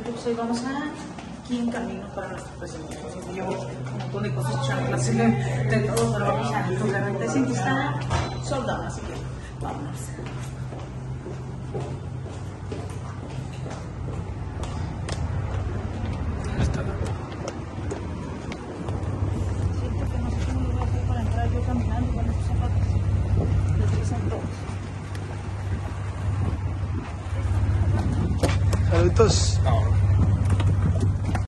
Entonces hoy vamos aquí en camino para nuestra presentación. Llevo un montón de cosas, chanclas, de todo, pero vamos a tocar. El recinto está soldado, así que vámonos. Siento que no sé cómo lo voy a hacer para entrar yo caminando con estos zapatos. Los usan todos. Saludos.